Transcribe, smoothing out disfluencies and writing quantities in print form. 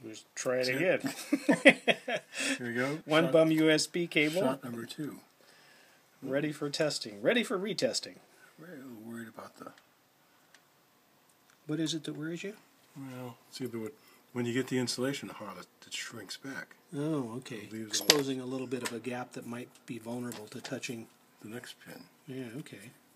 Let's try it again. Here we go. One bum USB cable. Shot number 2. Ready for testing. Ready for retesting. We're a little worried about the... What is it that worries you? Well, see, when you get the insulation hot, it shrinks back. Oh, okay. Exposing a little bit of a gap that might be vulnerable to touching the next pin. Yeah, okay.